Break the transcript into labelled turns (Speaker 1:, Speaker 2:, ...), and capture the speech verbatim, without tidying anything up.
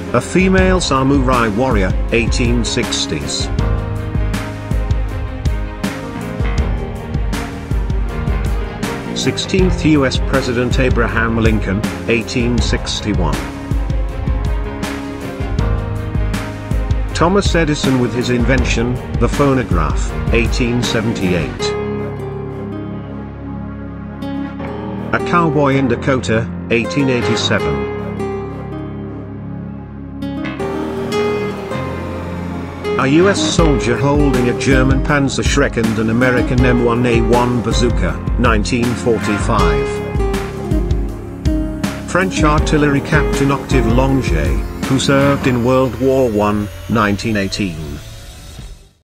Speaker 1: A female samurai warrior, eighteen sixties. sixteenth U S President Abraham Lincoln, eighteen sixty-one. Thomas Edison with his invention, the phonograph, eighteen seventy-eight. A cowboy in Dakota, eighteen eighty-seven. A U S soldier holding a German Panzerschreck and an American M one A one bazooka, nineteen forty-five. French artillery captain Octave Longuet, who served in World War One, nineteen eighteen.